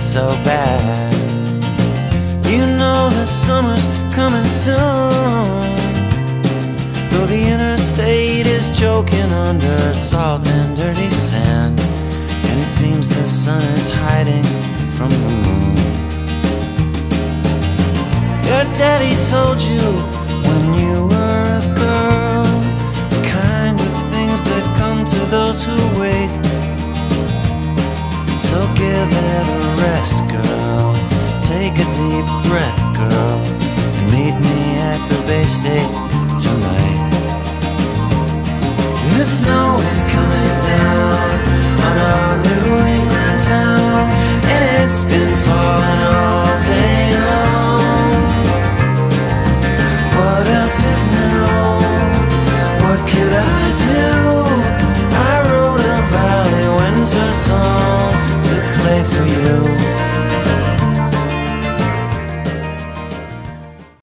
so bad. You know the summer's coming soon, though the interstate is choking under salt and dirty sand, and it seems the sun is hiding from the moon. Your daddy told you when you were a girl the kind of things that come to those who wait. So give it a rest, girl. Take a deep breath, girl, and meet me at the Bay State tonight. And the snow is coming down on our New England town, and it's been falling all day long. What else is new?